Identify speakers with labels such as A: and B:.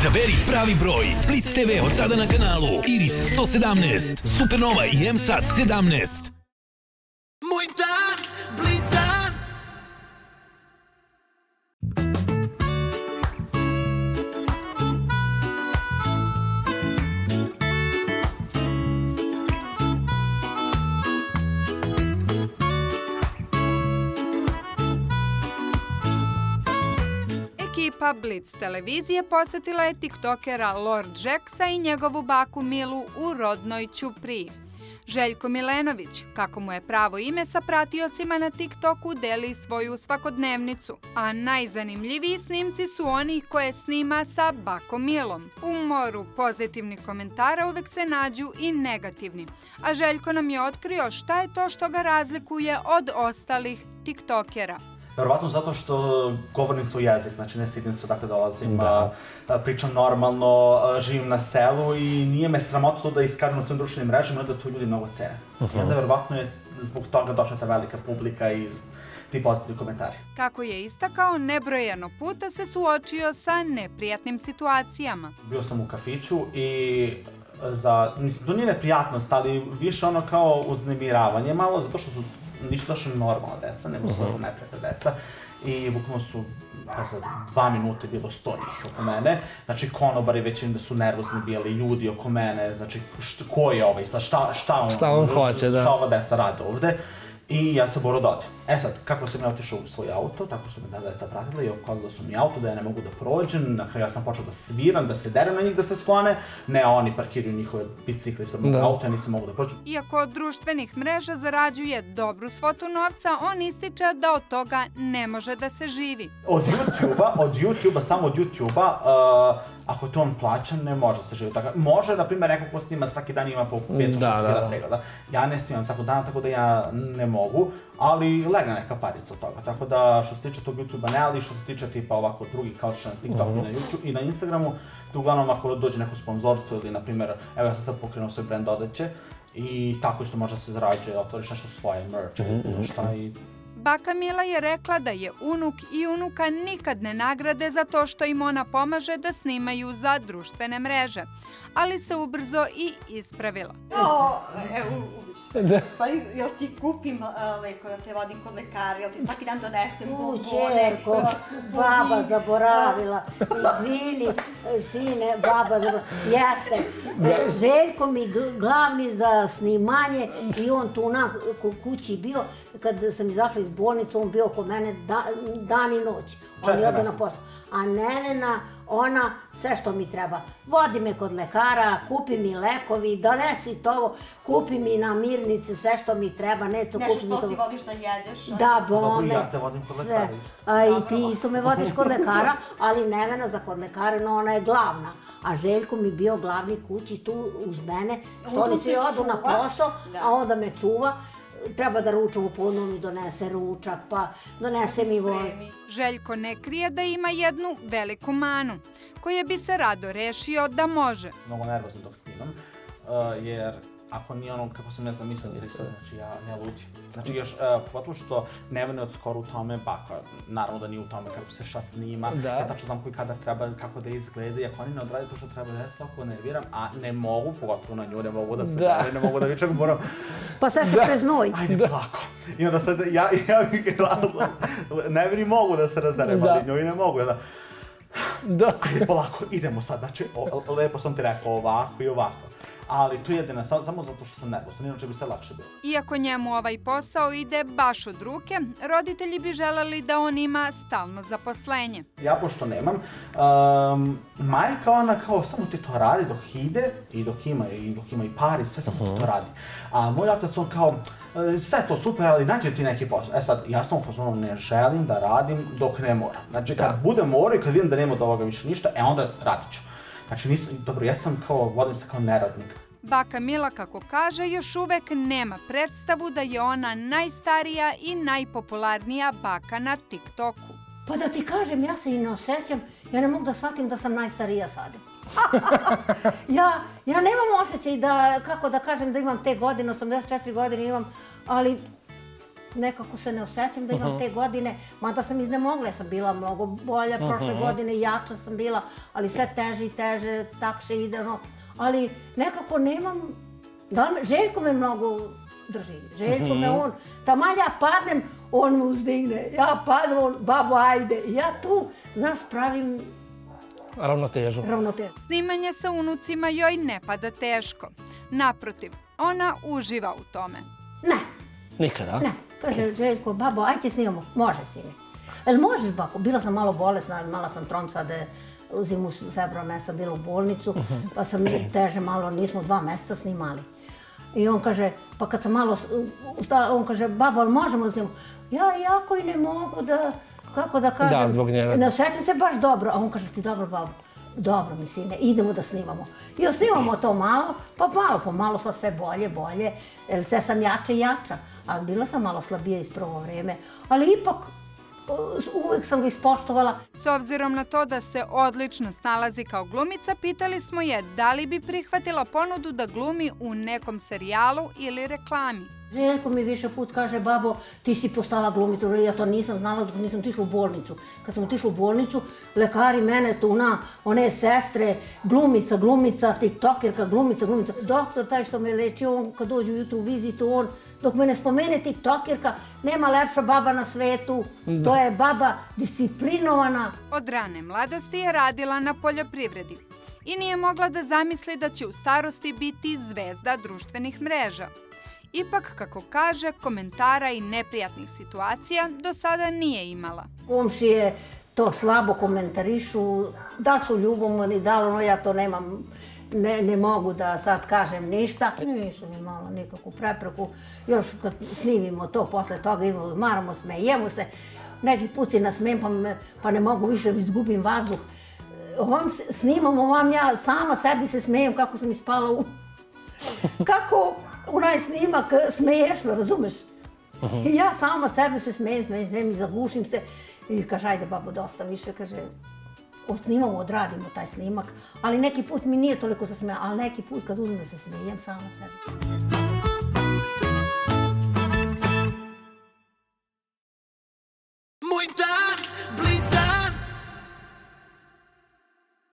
A: Izaberi pravi broj. Blitz TV od sada na kanalu Iris 117, Supernova i MSAT 17.
B: Moj dan, Blitz dan.
C: Ekipa Blitz televizije posetila je tiktokera Lord Jacksa i njegovu baku Milu u rodnoj Ćupriji. Željko Milenović, kako mu je pravo ime, sa pratiocima na TikToku deli svoju svakodnevnicu, a najzanimljiviji snimci su oni koje snima sa bakom Milom. U moru pozitivnih komentara uvek se nađu i negativni, a Željko nam je otkrio šta je to što ga razlikuje od ostalih tiktokera.
D: Verovatno zato što govorim svoj jezik, znači ne stidim se odakle dolazim, pričam normalno, živim na selu i nije me sramota da iskažem na svojim društvenim mrežama i da tu ljudi mnogo cene. I onda verovatno je zbog toga došla ta velika publika i ti pozitivni komentari.
C: Kako je istakao, nebrojeno puta se suočio sa neprijatnim situacijama.
D: Bio sam u kafiću i mislim, to nije neprijatnost, ali više ono kao uznemiravanje malo, zato što nisu došli normalna deca, nego su došli neprijatna deca. I bukvalno su, za 2 minute bilo 100 njih oko mene. Znači, konobari već vidim da su nervozni bili, ljudi oko mene, znači, ko je ovaj, šta on hoće, da. Šta ova deca rade ovde. I ja sam morao da odem. E sad, kako sam ja otišao u svoj auto, tako su me ta deca pratila i okladila su mi auto da ja ne mogu da prođem. Na kraju ja sam počeo da sviram, da se derem na njih da se sklone. Ne, oni parkiraju njihove bicikle ispred mog auta, ja nisam mogu da prođem.
C: Iako od društvenih mreža zarađuje dobru svotu novca, on ističe da od toga ne može da se živi.
D: Od YouTube-a, samo od YouTube-a, ako to on plaća, ne može se živjeti. Može, na primjer, neko ko snima svaki dan ima po 500-600 pregleda. Ja ne snimam svakog dana, tako da ja ne mogu, ali legne neka parica od toga. Tako da, što se tiče tog YouTube-a ne, ali što se tiče tipa ovako drugih kauča na TikToku i na YouTube i na Instagramu, tu uglavnom ako dođe neko sponzorstvo ili, na primjer, evo ja sam sad pokrenuo svoj brand odeće i tako isto može se zarađuje, otvoriš nešto svoje, merch ili bilo šta i...
C: Baka Mila je rekla da je unuk i unuka nikad ne nagrade za to što im ona pomaže da snimaju za društvene mreže, ali se ubrzo i ispravila.
E: Pa jel ti kupim leko, jel te vodim kod lekara, jel ti svaki dan donesem bombone?
F: Čerko, baba zaboravila, izvini, sine, baba zaboravila. Jeste, Željko mi glavni za snimanje i on tu na kući bio, kad sam izašla iz bolnice, on bio oko mene dan i noć. On je odbio na posao. A Nevena, ona, sve što mi treba. Vodi me kod lekara, kupi mi lekovi, donesi to ovo, kupi mi namirnice, sve što mi treba.
E: Nešto što ti voliš da jedeš.
F: Da, bome,
D: ja te vodim kod lekara
F: isto. I ti isto me vodiš kod lekara, ali Nevena za kod lekara, no ona je glavna. A Željko mi bio glavni kući tu uz mene, što oni svi odu na posao, a onda me čuva. Treba da ručam u podnu, mi donese ručak, pa donese mi vodu.
C: Željko ne krije da ima jednu veliku manu, koje bi se rado rešio da može.
D: Mnogo nervozno dok snimam, jer ako nije ono kako sam ja zamislio, znači ja luđim. Znači još, pogotovo što Nevena je od skoro u tome baka, naravno da nije u tome kako se šta snima, ja tačno znam koji kadar treba, kako da izgleda i ako oni ne odrade to što treba da jeste, ako nerviram, a ne mogu, pogotovo na nju, ne mogu da se ne mogu da vičem, moram...
F: Pa sve se preznoj.
D: Ajde, polako. I onda sad, ja bih Neveni mogu da se razderem, ali njoj ne mogu, da... Ajde, polako, idemo sad, znači, lepo sam ti rekao ovako i ovako. Ali to je jedina, samo zato što sam nervozan, inače bi se lakše bilo.
C: Iako njemu ovaj posao ide baš od ruke, roditelji bi želeli da on ima stalno zaposlenje.
D: Ja, pošto nemam, majka ona kao samo ti to radi dok ide i dok ima i pari, sve samo ti to radi. A moj otac on kao, sve to super, ali nađe ti neki posao. E sad, ja sam u fazonu ne želim da radim dok ne moram. Znači, kad budem morao i kad vidim da nema od ovoga više ništa, onda radit ću. Znači, dobro, ja sam kao, vodim se kao neradnik.
C: Baka Mila, kako kaže, još uvek nema predstavu da je ona najstarija i najpopularnija baka na TikToku.
F: Pa da ti kažem, ja se i ne osjećam, ja ne mogu da shvatim da sam najstarija sad. Ja nemam osjećaj da, kako da kažem, da imam te godine, 84 godine imam, ali nekako se ne osjećam da imam te godine, mada sam iznemogla, ja sam bila mnogo bolja prošle godine, jača sam bila, ali sve teže i teže, takše ide, ali nekako nemam, Željko me mnogo drži, Željko me on, taman ja padnem, on me uzdigne, ja padnem, on, babo ajde, ja tu, znaš, pravim
G: ravnotežu.
C: Snimanje sa unucima joj ne pada teško. Naprotiv, ona uživa u tome.
F: Ne.
G: Nikada?
F: Ne. Kaže Željko, babo, ajde snimamo. Može, sine. Jel možeš, bako? Bila sam malo bolesna, imala sam tromsade, zimu februara mjeseca bila u bolnicu, pa sam teže malo, nismo 2 mjeseca snimali. I on kaže, pa kad sam malo ustala, on kaže, babo, ali možemo snimati? Ja jako i ne mogu da, kako da kažem,
G: da, zbog njega.
F: Ne osjećam se baš dobro. A on kaže, ti dobro, babo? Dobro mi, sine, idemo da snimamo. I snimamo to malo, pa malo po malo, sad sve bolje, bolje, jer sve sam jača i jača. Ali bila sam malo slabija iz prvo vrijeme, ali ipak uvijek sam ga ispoštovala.
C: S obzirom na to da se odlično snalazi kao glumica, pitali smo je da li bi prihvatila ponudu da glumi u nekom serijalu ili reklami.
F: Željko mi više put kaže, babo, ti si postala glumica, ja to nisam znala dok nisam otišla u bolnicu. Kad sam otišla u bolnicu, lekari mene tu one sestre, glumica, tiktokerka, glumica. Doktor taj što me leči, on kad dođe ujutru u vizitu, on dok me ne spomene tiktokerka, nema lepša baba na svetu, to je baba disciplinovana.
C: Od rane mladosti je radila na poljoprivredi i nije mogla da zamisli da će u starosti biti zvezda društvenih mreža. Ipak, kako kaže, komentara i neprijatnih situacija do sada nije imala.
F: Komšije to slabo komentarišu, da su ljubomorni, da li ja to nemam, ne mogu da sad kažem ništa. Nisu imala nikakvu prepreku, još kad snimimo to, posle toga idemo, odmaramo, smejemo se, neki put se nasmijem pa ne mogu više, izgubim vazduh. Snimamo ja sama sebi se smejem kako sam ispala u... Kako onaj snimak smiješno, razumeš? I ja sama sebe se smijem i zagušim se i kaže, ajde babo, dosta više, kaže, snimamo, odradimo taj snimak, ali neki put mi nije toliko se smijem, ali neki put kad uzmem da se smijem sama sebi.